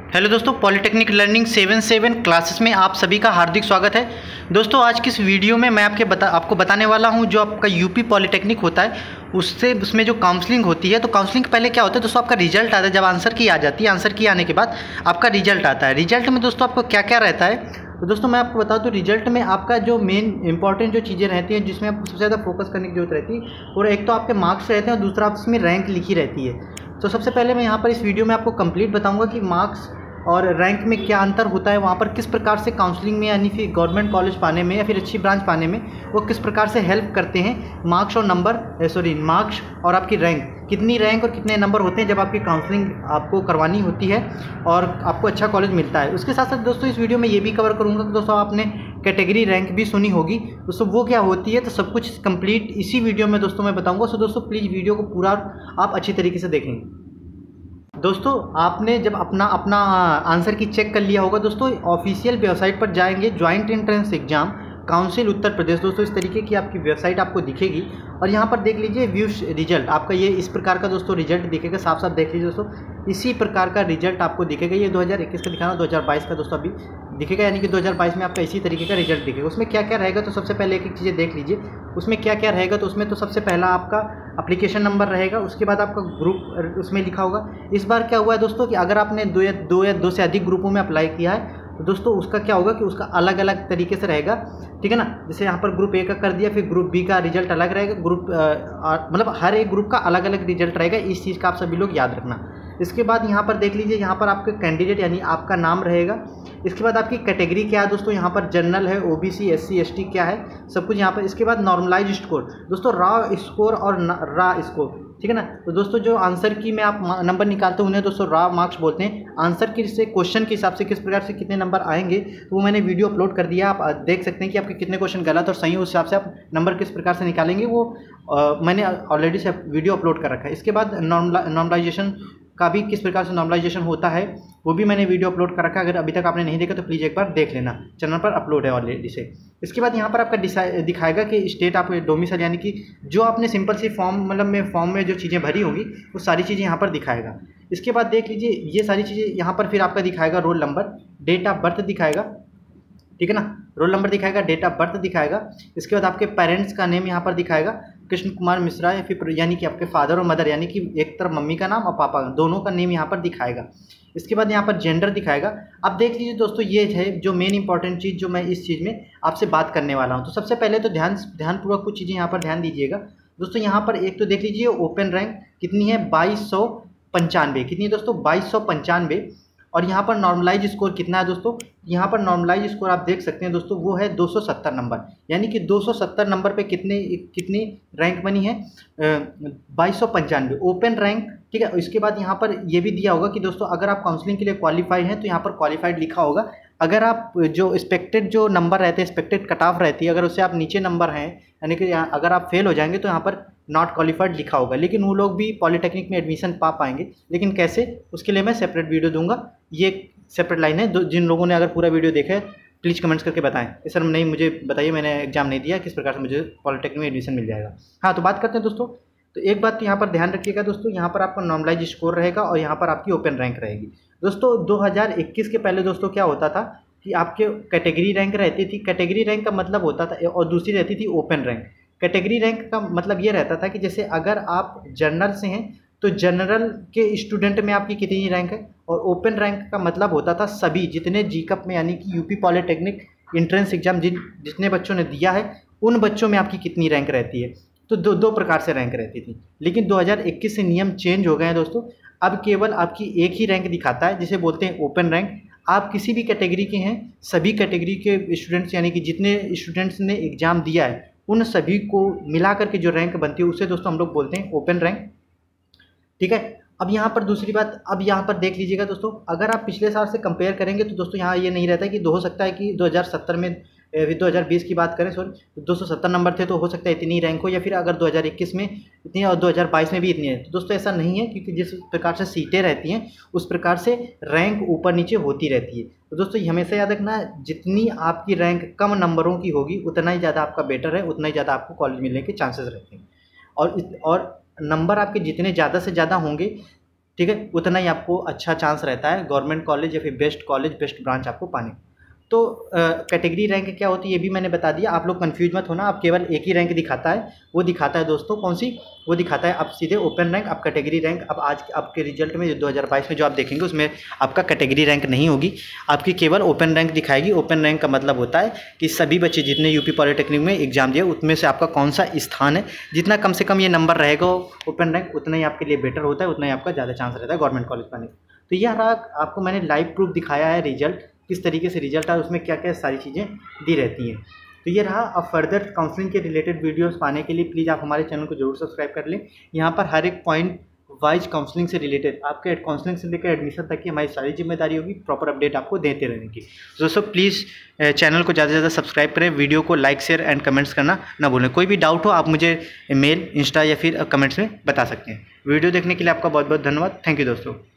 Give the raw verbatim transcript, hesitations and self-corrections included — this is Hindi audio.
हेलो दोस्तों, polytechnic learning seven seven classes में आप सभी का हार्दिक स्वागत है। दोस्तों आज की इस वीडियो में मैं आपके बता आपको बताने वाला हूं जो आपका यूपी पॉलिटेक्निक होता है उससे उसमें जो काउंसलिंग होती है। तो काउंसलिंग पहले क्या होता है दोस्तों, आपका रिजल्ट आता है। जब आंसर की आ जाती है, आंसर की आने के बाद आपका रिजल्ट आता है। रिजल्ट में दोस्तों आपको क्या क्या रहता है, तो दोस्तों मैं आपको बताऊं तो रिजल्ट में आपका जो मेन इंपॉर्टेंट जो चीज़ें रहती हैं जिसमें आपको सबसे ज़्यादा फोकस करने की जरूरत रहती है, और एक तो आपके मार्क्स रहते हैं और दूसरा उसमें रैंक लिखी रहती है। तो सबसे पहले मैं यहाँ पर इस वीडियो में आपको कंप्लीट बताऊंगा कि मार्क्स और रैंक में क्या अंतर होता है, वहाँ पर किस प्रकार से काउंसलिंग में यानी फिर गवर्नमेंट कॉलेज पाने में या फिर अच्छी ब्रांच पाने में वो किस प्रकार से हेल्प करते हैं। मार्क्स और नंबर सॉरी मार्क्स और आपकी रैंक, कितनी रैंक और कितने नंबर होते हैं जब आपकी काउंसलिंग आपको करवानी होती है और आपको अच्छा कॉलेज मिलता है। उसके साथ साथ दोस्तों इस वीडियो में ये भी कवर करूँगा कि दोस्तों आपने कैटेगरी रैंक भी सुनी होगी, दोस्तों वो क्या होती है। तो सब कुछ कंप्लीट इसी वीडियो में दोस्तों मैं बताऊँगा। सो दोस्तों प्लीज़ वीडियो को पूरा आप अच्छी तरीके से देखें। दोस्तों आपने जब अपना अपना आंसर की चेक कर लिया होगा, दोस्तों ऑफिशियल वेबसाइट पर जाएंगे, joint entrance exam council Uttar Pradesh. दोस्तों इस तरीके की आपकी वेबसाइट आपको दिखेगी और यहाँ पर देख लीजिए व्यू रिजल्ट आपका ये इस प्रकार का दोस्तों रिजल्ट दिखेगा। साफ साफ देख लीजिए दोस्तों, इसी प्रकार का रिजल्ट आपको दिखेगा। ये दो हज़ार इक्कीस का दिखाना, दो हज़ार बाईस का दोस्तों अभी दिखेगा, यानी कि दो हज़ार बाईस में आपका इसी तरीके का रिजल्ट दिखेगा। उसमें क्या क्या रहेगा तो सबसे पहले एक एक चीज़ें देख लीजिए उसमें क्या क्या रहेगा। तो उसमें तो सबसे पहला आपका एप्लीकेशन नंबर रहेगा, उसके बाद आपका ग्रुप उसमें लिखा होगा। इस बार क्या हुआ है दोस्तों कि अगर आपने दो या दो या दो से अधिक ग्रुपों में अप्लाई किया है तो दोस्तों उसका क्या होगा कि उसका अलग अलग तरीके से रहेगा, ठीक है ना। जैसे यहाँ पर ग्रुप ए का कर दिया, फिर ग्रुप बी का रिजल्ट अलग रहेगा, ग्रुप मतलब हर एक ग्रुप का अलग अलग रिजल्ट रहेगा। इस चीज़ का आप सभी लोग याद रखना। इसके बाद यहाँ पर देख लीजिए, यहाँ पर आपके कैंडिडेट यानी आपका नाम रहेगा। इसके बाद आपकी कैटेगरी क्या है दोस्तों, यहाँ पर जनरल है, ओबीसी, एससी, एसटी क्या है सब कुछ यहाँ पर। इसके बाद नॉर्मलाइज स्कोर दोस्तों, रॉ स्कोर और रा स्कोर, ठीक है ना। तो दोस्तों जो आंसर की में आप नंबर निकालते हैं उन्हें दोस्तों रॉ मार्क्स बोलते हैं। आंसर की से क्वेश्चन के हिसाब से किस प्रकार से कितने नंबर आएंगे तो वो मैंने वीडियो अपलोड कर दिया। आप देख सकते हैं कि आपके कितने क्वेश्चन गलत और सही, उस हिसाब से आप नंबर किस प्रकार से निकालेंगे वो आ, मैंने ऑलरेडी से वीडियो अपलोड कर रखा है। इसके बाद नॉर्मलाइजेशन का भी किस प्रकार से नॉर्मलाइजेशन होता है वो भी मैंने वीडियो अपलोड कर रखा है। अगर अभी तक आपने नहीं देखा तो प्लीज़ एक बार देख लेना, चैनल पर अपलोड है ऑलरेडी से। इसके बाद यहाँ पर आपका दिखाएगा कि स्टेट आप डोमिसाइल यानी कि जो आपने सिंपल सी फॉर्म मतलब में फॉर्म में जो चीज़ें भरी होंगी वो सारी चीज़ें यहाँ पर दिखाएगा। इसके बाद देख लीजिए ये सारी चीज़ें यहाँ पर फिर आपका दिखाएगा roll number, date of birth दिखाएगा, ठीक है ना। रोल नंबर दिखाएगा, डेट ऑफ बर्थ दिखाएगा। इसके बाद आपके पेरेंट्स का नेम यहाँ पर दिखाएगा, कृष्ण कुमार मिश्रा या फिर यानी कि आपके फादर और मदर यानी कि एक तरफ मम्मी का नाम और पापा दोनों का नेम यहाँ पर दिखाएगा। इसके बाद यहाँ पर जेंडर दिखाएगा। अब देख लीजिए दोस्तों ये है जो मेन इंपॉर्टेंट चीज़ जो मैं इस चीज़ में आपसे बात करने वाला हूँ। तो सबसे पहले तो ध्यान ध्यानपूर्वक कुछ चीज़ें यहाँ पर ध्यान दीजिएगा दोस्तों। यहाँ पर एक तो देख लीजिए ओपन रैंक कितनी है, बाईस सौ पंचानवे कितनी है दोस्तों, बाईस सौ पंचानवे। और यहाँ पर नॉर्मलाइज स्कोर कितना है दोस्तों, यहाँ पर नॉर्मलाइज स्कोर आप देख सकते हैं दोस्तों वो है दो सौ सत्तर नंबर, यानी कि दो सौ सत्तर नंबर पे कितने कितनी रैंक बनी है, बाईस सौ पंचानवे ओपन रैंक, ठीक है। इसके बाद यहाँ पर ये भी दिया होगा कि दोस्तों अगर आप काउंसलिंग के लिए क्वालिफाइड हैं तो यहाँ पर क्वालिफाइड लिखा होगा। अगर आप जो एक्सपेक्टेड जो नंबर रहते हैं, एक्सपेक्टेड कट ऑफ रहती है, अगर उससे आप नीचे नंबर हैं यानी कि अगर आप फेल हो जाएंगे तो यहाँ पर नॉट क्वालिफाइड लिखा होगा। लेकिन वो लोग भी पॉलिटेक्निक में एडमिशन पा पाएंगे, लेकिन कैसे उसके लिए मैं सेपरेट वीडियो दूंगा। ये सेपरेट लाइन है, जिन लोगों ने अगर पूरा वीडियो देखा है प्लीज़ कमेंट्स करके बताएं। सर नहीं मुझे बताइए, मैंने एग्जाम नहीं दिया, किस प्रकार से मुझे पॉलिटेक्निक में एडमिशन मिल जाएगा। हाँ तो बात करते हैं दोस्तों। तो एक बात तो यहाँ पर ध्यान रखिएगा दोस्तों, यहाँ पर आपका नॉर्मलाइज स्कोर रहेगा और यहाँ पर आपकी ओपन रैंक रहेगी। दोस्तों दो हज़ार इक्कीस के पहले दोस्तों क्या होता था कि आपके कैटेगरी रैंक रहती थी। कैटेगरी रैंक का मतलब होता था, और दूसरी रहती थी ओपन रैंक। कैटेगरी रैंक का मतलब ये रहता था कि जैसे अगर आप जनरल से हैं तो जनरल के स्टूडेंट में आपकी कितनी रैंक है, और ओपन रैंक का मतलब होता था सभी जितने जीकअप में यानी कि यूपी पॉलिटेक्निक एंट्रेंस एग्जाम जिन जितने बच्चों ने दिया है उन बच्चों में आपकी कितनी रैंक रहती है। तो दो दो प्रकार से रैंक रहती थी। लेकिन दो हज़ार इक्कीस से नियम चेंज हो गए हैं दोस्तों। अब केवल आपकी एक ही रैंक दिखाता है जिसे बोलते हैं ओपन रैंक। आप किसी भी कैटेगरी के हैं, सभी कैटेगरी के स्टूडेंट्स यानी कि जितने स्टूडेंट्स ने एग्ज़ाम दिया है उन सभी को मिला करके जो रैंक बनती है उसे दोस्तों हम लोग बोलते हैं ओपन रैंक, ठीक है। अब यहाँ पर दूसरी बात, अब यहाँ पर देख लीजिएगा दोस्तों, अगर आप पिछले साल से कंपेयर करेंगे तो दोस्तों यहाँ ये नहीं रहता है कि दो हो सकता है कि दो हज़ार सत्तर में दो हज़ार बीस की बात करें सॉरी तो दो सौ सत्तर नंबर थे तो हो सकता है इतनी रैंक हो, या फिर अगर दो हज़ार इक्कीस में इतनी और दो हज़ार बाईस में भी इतनी है। तो दोस्तों ऐसा नहीं है, क्योंकि जिस प्रकार से सीटें रहती हैं उस प्रकार से रैंक ऊपर नीचे होती रहती है। तो दोस्तों हमेशा याद रखना, जितनी आपकी रैंक कम नंबरों की होगी उतना ही ज़्यादा आपका बेटर है, उतना ही ज़्यादा आपको कॉलेज मिलने के चांसेस रहते हैं। और और नंबर आपके जितने ज़्यादा से ज़्यादा होंगे, ठीक है, उतना ही आपको अच्छा चांस रहता है गवर्नमेंट कॉलेज या फिर बेस्ट कॉलेज बेस्ट ब्रांच आपको पाने। तो कैटेगरी रैंक क्या होती है ये भी मैंने बता दिया, आप लोग कंफ्यूज मत होना। आप केवल एक ही रैंक दिखाता है, वो दिखाता है दोस्तों कौन सी, वो दिखाता है आप सीधे ओपन रैंक। आप कैटेगरी रैंक अब आज आपके रिजल्ट में दो हज़ार बाईस में जो आप देखेंगे उसमें आपका कैटेगरी रैंक नहीं होगी, आपकी केवल ओपन रैंक दिखाएगी। ओपन रैंक का मतलब होता है कि सभी बच्चे जितने यूपी पॉलिटेक्निक में एग्जाम दिए उसमें से आपका कौन सा स्थान है, जितना कम से कम ये नंबर रहेगा ओपन रैंक उतना ही आपके लिए बेटर होता है, उतना ही आपका ज़्यादा चांस रहता है गवर्नमेंट कॉलेज पाने। तो ये रहा आपको मैंने लाइव प्रूफ दिखाया है रिजल्ट, किस तरीके से रिजल्ट आया, उसमें क्या क्या सारी चीज़ें दी रहती हैं। तो ये रहा। अब फर्दर काउंसलिंग के रिलेटेड वीडियोस पाने के लिए प्लीज़ आप हमारे चैनल को जरूर सब्सक्राइब कर लें। यहाँ पर हर एक पॉइंट वाइज काउंसलिंग से रिलेटेड आपके काउंसलिंग से लेकर एडमिशन तक की हमारी सारी जिम्मेदारी होगी, प्रॉपर अपडेट आपको देते रहने की। दोस्तों प्लीज़ चैनल को ज़्यादा से ज़्यादा सब्सक्राइब करें, वीडियो को लाइक शेयर एंड कमेंट्स करना ना भूलें। कोई भी डाउट हो आप मुझे मेल इंस्टा या फिर कमेंट्स में बता सकते हैं। वीडियो देखने के लिए आपका बहुत बहुत धन्यवाद। थैंक यू दोस्तों।